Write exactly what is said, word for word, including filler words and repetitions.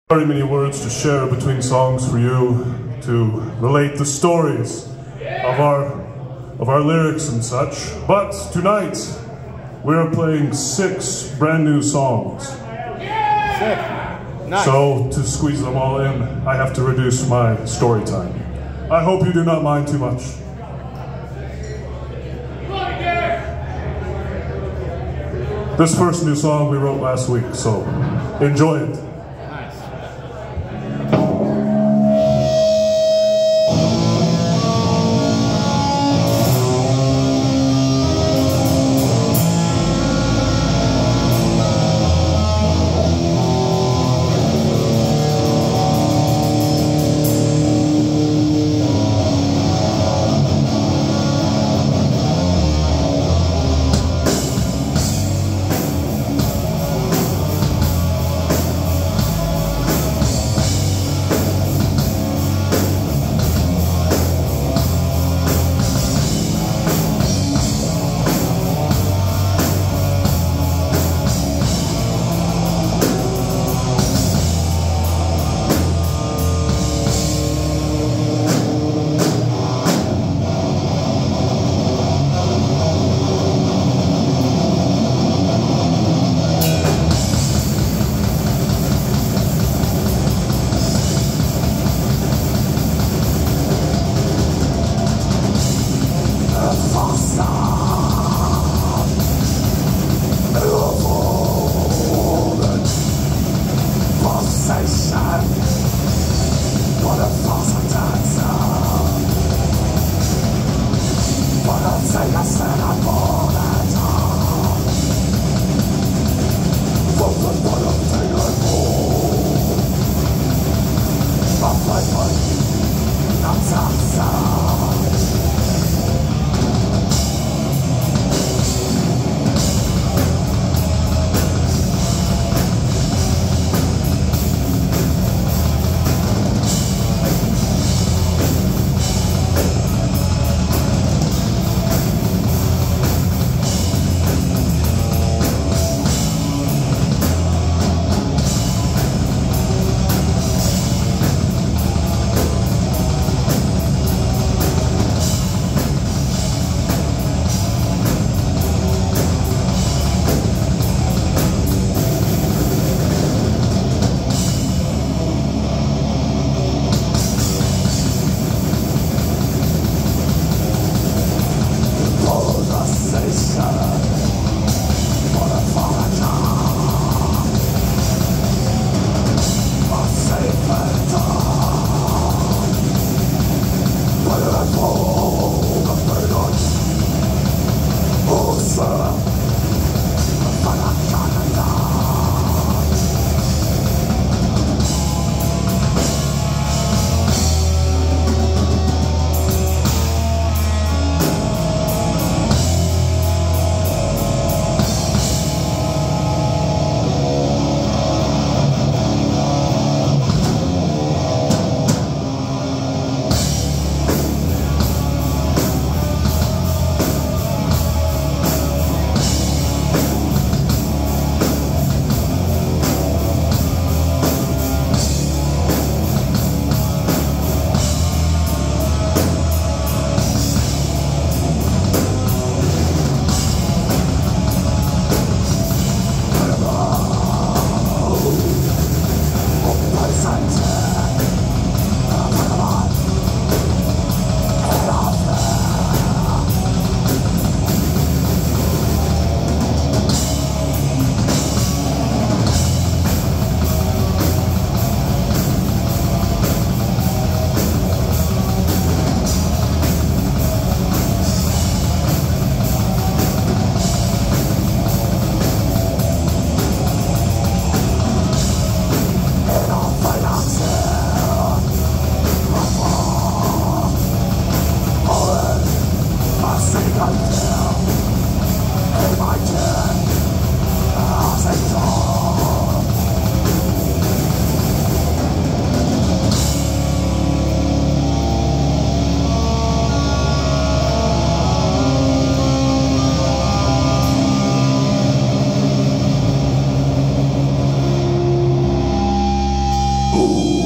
Very many words to share between songs for you to relate the stories of our of our lyrics and such. But tonight we are playing six brand new songs. Sick. Nice. So to squeeze them all in, I have to reduce my story time. I hope you do not mind too much. This first new song we wrote last week, so enjoy it. Ooh.